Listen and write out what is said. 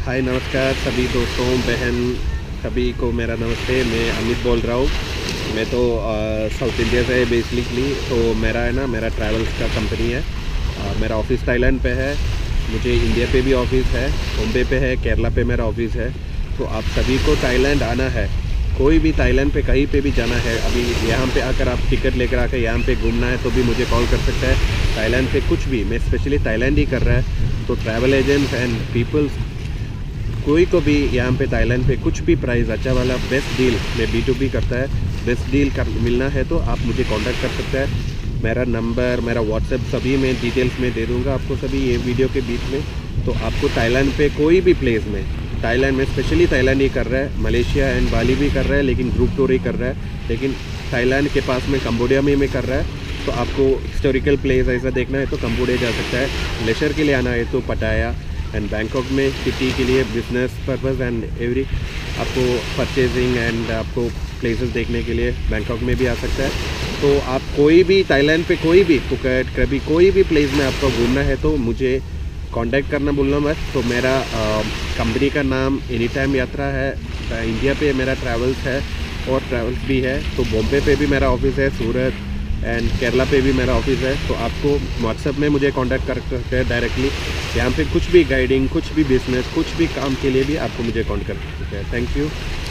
हाय नमस्कार सभी दोस्तों बहन सभी को मेरा नमस्ते। मैं अमित बोल रहा हूँ। मैं तो साउथ इंडिया से बेसिकली तो मेरा ट्रैवल्स का कंपनी है। मेरा ऑफिस थाईलैंड पे है। मुझे इंडिया पे भी ऑफिस है, बॉम्बे पे है, केरला पे मेरा ऑफिस है। तो आप सभी को थाईलैंड आना है, कोई भी थाईलैंड पे कहीं पे भी जाना है, अभी यहाँ पे आकर आप टिकट लेकर आकर यहाँ पे घूमना है तो भी मुझे कॉल कर सकते हैं। थाईलैंड पे कुछ भी, मैं स्पेशली थाईलैंड ही कर रहा है। तो ट्रैवल एजेंट्स एंड पीपल्स कोई को भी यहाँ पे थाईलैंड पे कुछ भी प्राइस अच्छा वाला बेस्ट डील में B2B करता है, बेस्ट डील कर मिलना है तो आप मुझे कांटेक्ट कर सकते हैं। मेरा नंबर, मेरा व्हाट्सएप सभी मैं डिटेल्स में दे दूँगा आपको सभी ये वीडियो के बीच में। तो आपको थाईलैंड पे कोई भी प्लेस में, थाईलैंड में स्पेशली थाईलैंड ही कर रहा है, मलेशिया एंड बाली भी कर रहा है लेकिन ग्रुप टूर ही कर रहा है, लेकिन थाईलैंड के पास में कंबोडिया में कर रहा है। तो आपको हिस्टोरिकल प्लेस ऐसा देखना है तो कंबोडिया जा सकता है। लेजर के लिए आना है तो पटाया एंड बैंकॉक में सिटी के लिए बिजनेस पर्पस एंड एवरी आपको परचेजिंग एंड आपको प्लेसेस देखने के लिए बैंकॉक में भी आ सकता है। तो आप कोई भी थाईलैंड पे कोई भी फुकेट कभी कोई भी प्लेस में आपको घूमना है तो मुझे कांटेक्ट करना भूलना मत। तो मेरा कंपनी का नाम एनी टाइम यात्रा है। इंडिया पे मेरा ट्रैवल्स है और ट्रैवल्स भी है। तो बॉम्बे पे भी मेरा ऑफिस है, सूरत एंड केरला पे भी मेरा ऑफिस है। तो आपको व्हाट्सएप में मुझे कांटेक्ट कर सकते हैं डायरेक्टली। यहाँ पे कुछ भी गाइडिंग, कुछ भी बिजनेस, कुछ भी काम के लिए भी आपको मुझे कांटेक्ट कर सकते हैं। Thank you.